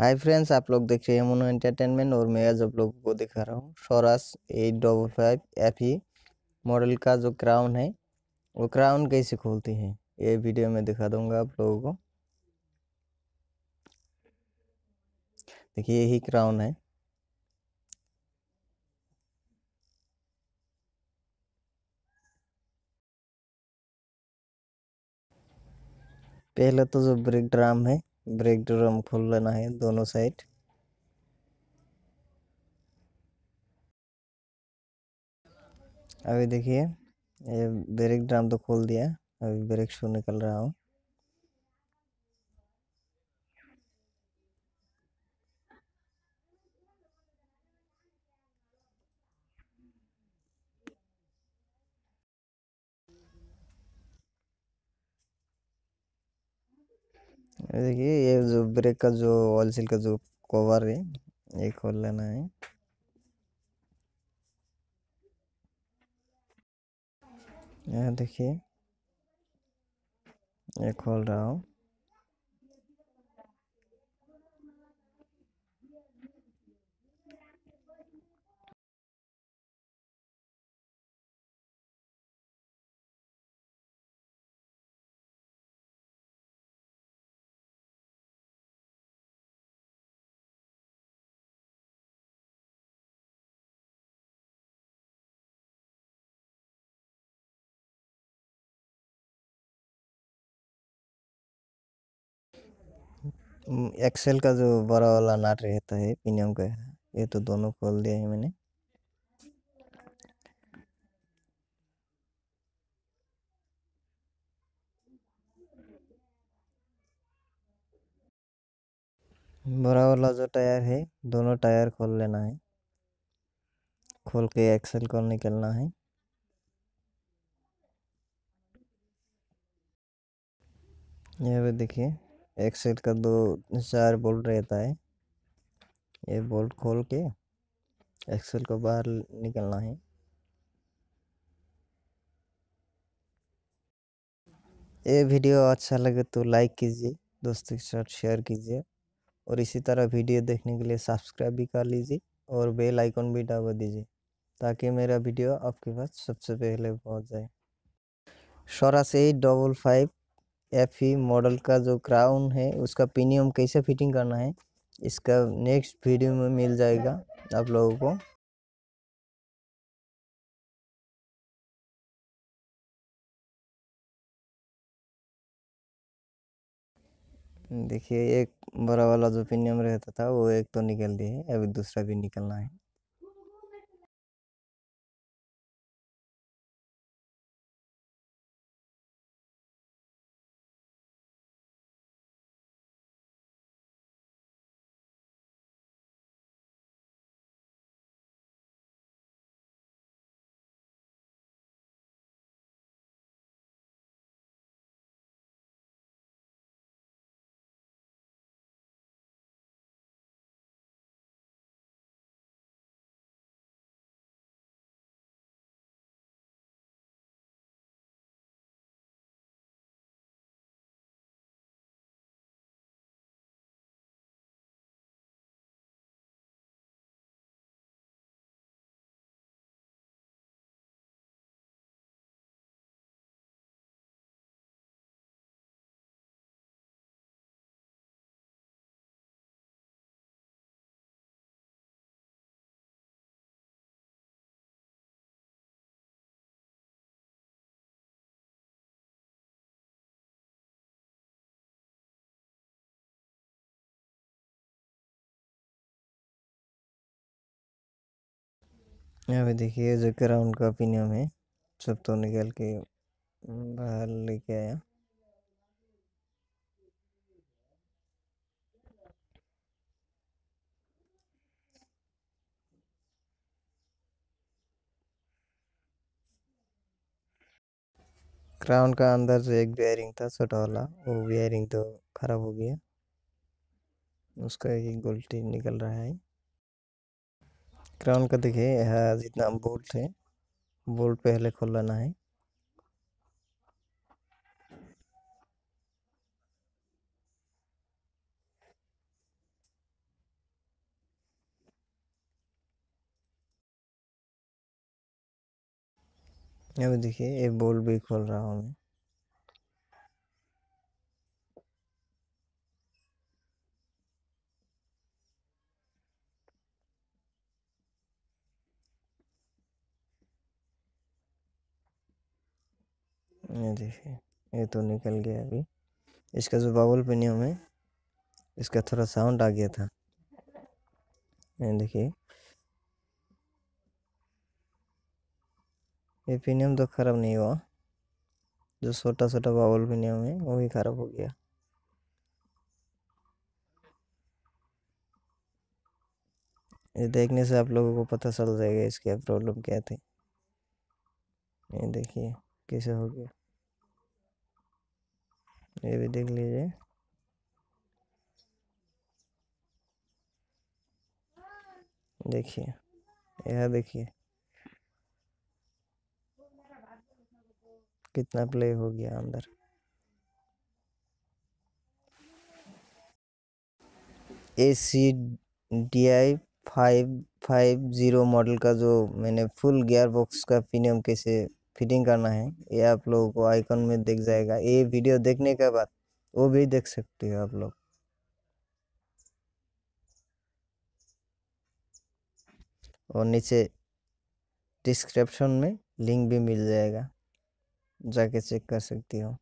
Hi friends, आप लोग देख रहे हैं मोनो एंटरटेनमेंट और मैं आज आप लोगों को दिखा रहा हूँ सोरास 855 FE मॉडल का जो क्राउन है वो क्राउन कैसे खोलती है। ये वीडियो में दिखा दूंगा आप लोगों को। देखिए यही क्राउन है। पहले तो जो ब्रेक ड्रम है, ब्रेक ड्रम खोल लेना है दोनों साइड। अभी देखिए ये ब्रेक ड्रम तो खोल दिया, अभी ब्रेक शू निकल रहा हूँ। देखिए ये जो ब्रेक का जो ऑयल सील का जो कवर है ये खोल लेना है। यहाँ देखिए ये खोल रहा हूँ। एक्सेल का जो बड़ा वाला नट रहता है प्रीमियम का, ये तो दोनों खोल दिया है मैंने। बड़ा वाला जो टायर है दोनों टायर खोल लेना है, खोल के एक्सेल को निकलना है। यहाँ पे देखिए एक्सेल का दो चार बोल्ट रहता है, ये बोल्ट खोल के एक्सेल को बाहर निकलना है। ये वीडियो अच्छा लगे तो लाइक कीजिए, दोस्तों के साथ शेयर कीजिए और इसी तरह वीडियो देखने के लिए सब्सक्राइब भी कर लीजिए और बेल आइकन भी दबा दीजिए ताकि मेरा वीडियो आपके पास सबसे पहले पहुंच जाए। सोरास 855 FE मॉडल का जो क्राउन है उसका प्रीमियम कैसे फिटिंग करना है इसका नेक्स्ट वीडियो में मिल जाएगा आप लोगों को। देखिए एक बड़ा वाला जो प्रीमियम रहता था वो एक तो निकल दिया है, अभी दूसरा भी निकलना है। यहाँ पे देखिए जो क्राउन का प्रीमियम है सब तो निकल के बाहर लेके आया। क्राउन का अंदर जो एक बेयरिंग था छोटा वाला वो बेयरिंग तो खराब हो गया, उसका एक गोल्टी निकल रहा है। क्राउन का देखिए यहाँ जितना बोल्ट है बोल्ट पहले खोल लेना है। अब देखिए ये बोल्ट भी खोल रहा हूँ मैं। ये देखिए ये तो निकल गया अभी। इसका जो बबल पिनियम है इसका थोड़ा साउंड आ गया था। ये देखिए ये पिनियम तो ख़राब नहीं हुआ, जो छोटा छोटा बबल पिनियम है वो ही ख़राब हो गया। ये देखने से आप लोगों को पता चल जाएगा इसकी प्रॉब्लम क्या थी। ये देखिए कैसे हो गया, ये भी देख लीजिए। देखिए यह देखिए कितना प्ले हो गया अंदर। ACDI 550 मॉडल का जो मैंने फुल गियर बॉक्स का पिनियम कैसे फिटिंग करना है ये आप लोगों को आइकन में दिख जाएगा। ये वीडियो देखने के बाद वो भी देख सकते हो आप लोग, और नीचे डिस्क्रिप्शन में लिंक भी मिल जाएगा, जाके चेक कर सकती हो।